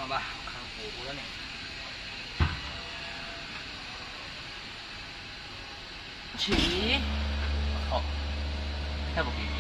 好吧，我看火锅的那个。起，好，太不给力。